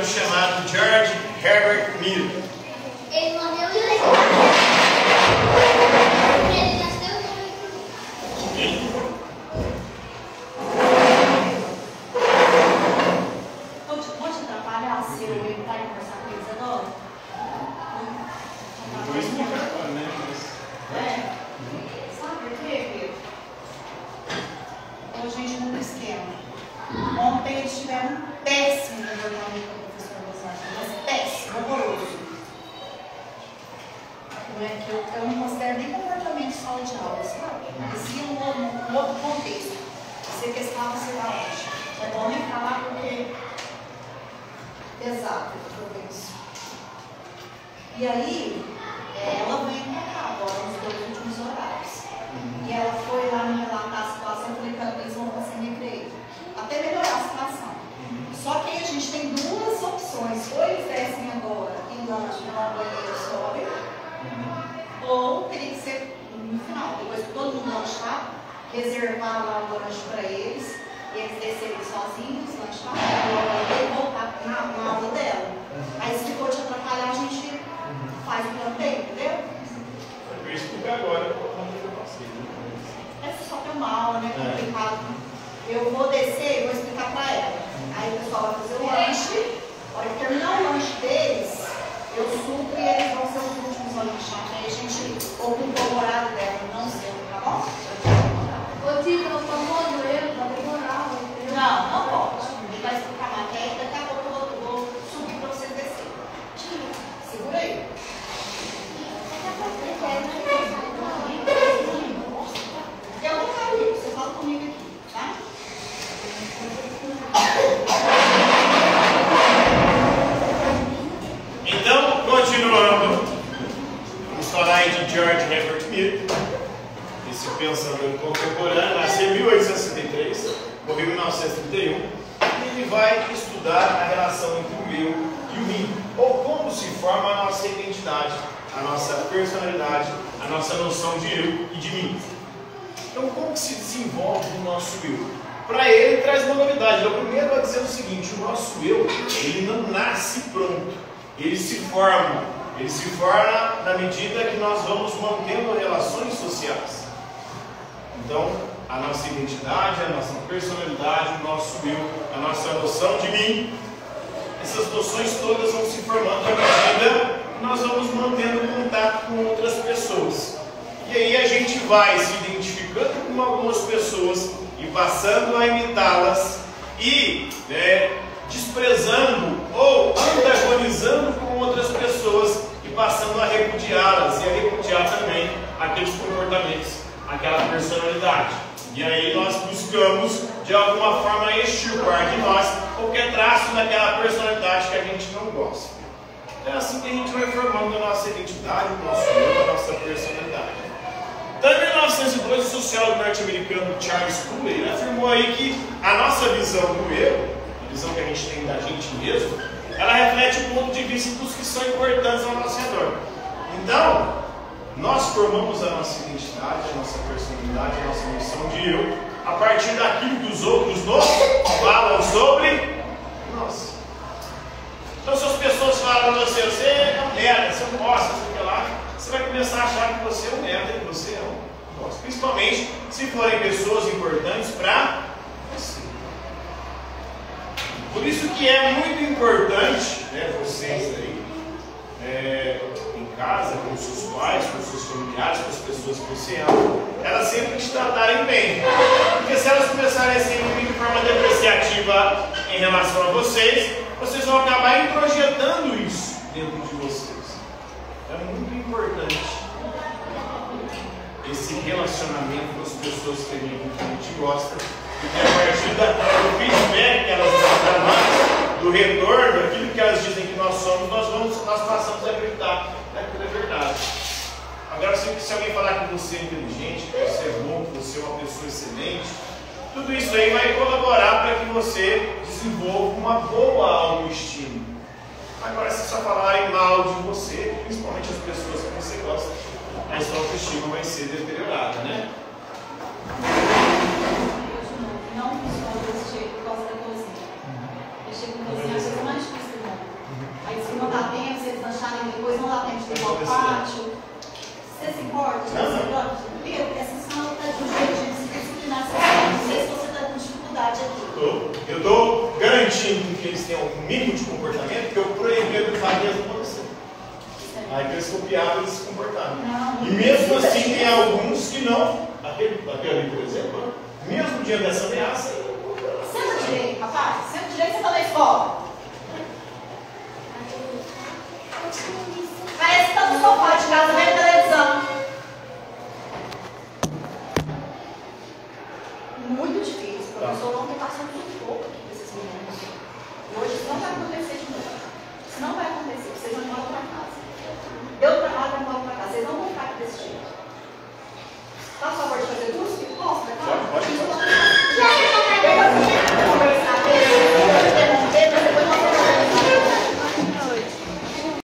americano chamado George Herbert Mead. Ele morreu e ele nasceu Vou te atrapalhar se eu entrar e conversar com eles agora? Vou explicar agora, né? Sabe por quê, Pedro? Hoje a gente muda o esquema. Ontem eles tiveram um péssimo comportamento com o professor Rosângela, mas péssimo, horroroso. Não é que eu não considero nem comportamento de sala de aula, sabe? Parecia um outro contexto. Você testava, sei lá onde. É bom nem falar porque pesado tudo isso. E aí, ela veio pra cá agora, nos 2 últimos horários. E ela foi lá me relatar a situação, eu falei para ela, eles vão fazer recreio. Até melhorar a situação. Só que aí a gente tem 2 opções. Ou eles descem agora e lanche no banheiro sobe, ou teria que ser no final, depois que todo mundo lanchar, reservar lá o lanche para eles, e eles descerem sozinhos, lanchar, e voltar na aula dela. Aí se for te atrapalhar, a gente faz o plano B, entendeu? Eu vou explicar agora como eu passei. É só que é uma aula, né? Complicado. Eu vou descer e vou explicar para ela. Aí o pessoal vai fazer o lanche. A hora que terminar o lanche deles, eu supro e eles vão ser os últimos a lanchar. Aí a gente ocupa o horário dela, não sei, tá bom? Ô, Tita, o famoso eu, vai demorar, entendeu? Não pode. Ele vai explicar a matéria, daqui a pouco eu vou subir para vocês descerem. Segura aí. Eu não quero ir, você fala comigo aqui, tá? Então, continuando, vamos falar aí de George Herbert Mead, esse pensador contemporâneo, nasceu em 1863, morreu em 1931, e ele vai estudar a relação entre o eu e o mim, ou como se forma a nossa identidade, a nossa personalidade, a nossa noção de eu e de mim. Então, como que se desenvolve o nosso eu? Para ele, traz uma novidade. Ele primeiro vai dizer o seguinte: o nosso eu, ele não nasce pronto, ele se forma. Ele se forma na medida que nós vamos mantendo relações sociais. Então, a nossa identidade, a nossa personalidade, o nosso eu, a nossa noção de mim, essas noções todas vão se formando à medida que nós vamos mantendo contato com outras pessoas. E aí a gente vai se identificando com algumas pessoas e passando a imitá-las e desprezando ou antagonizando com outras pessoas e passando a repudiá-las e a repudiar também aqueles comportamentos, aquela personalidade. E aí nós buscamos de alguma forma extirpar de nós qualquer traço daquela personalidade que a gente não gosta. É assim que a gente vai formando a nossa identidade, o nosso eu, a nossa personalidade. Então, em 1902, o sociólogo norte-americano Charles Cooley afirmou aí que a nossa visão do eu, a visão que a gente tem da gente mesmo, ela reflete o ponto de vista dos que são importantes ao nosso redor. Então, nós formamos a nossa identidade, a nossa personalidade, a nossa noção de eu, a partir daquilo que os outros nos falam sobre nós. Então, se as pessoas falam para você, você é um merda, você não gosta, sei lá, você vai começar a achar que você é um merda, que você é um bosta. Principalmente se forem pessoas importantes para você. Por isso que é muito importante, vocês aí, em casa, com seus pais, com seus familiares, com as pessoas que você ama, elas sempre te tratarem bem. Porque se elas começarem a ser de forma depreciativa em relação a vocês, vocês vão acabar introjetando isso dentro de vocês. É muito importante esse relacionamento com as pessoas que a gente gosta, porque a partir do feedback que elas dão para nós, do retorno, daquilo que elas dizem que nós somos, nós passamos a acreditar que aquilo é verdade. Agora, se alguém falar que você é inteligente, que você é bom, que você é uma pessoa excelente, tudo isso aí vai colaborar para que você desenvolva uma boa autoestima. Agora, se só falarem mal de você, principalmente as pessoas que você gosta, a sua autoestima vai ser deteriorada, né? Não funciona desse jeito por causa da cozinha. Eu chego na cozinha, a coisa mais difícil do mundo. Eu estou garantindo que eles tenham um mínimo de comportamento que eu proibi educar mesmo para você. Aí eles copiaram e se comportaram. E mesmo assim tem alguns que não. Aquele ali, por exemplo, mesmo diante dessa ameaça. Senta direito, rapaz. Senta direito, você está na escola. Parece que está no sofá de casa vendo televisão. Muito difícil. O professor ontem passou muito pouco aqui para esses meninos. E hoje isso não vai acontecer de novo. Isso não vai acontecer. Vocês vão embora para casa. Deu trabalho, vai embora para casa. Vocês não vão ficar aqui desse jeito. Faz o favor de fazer tudo? Mostra, cara. Pode.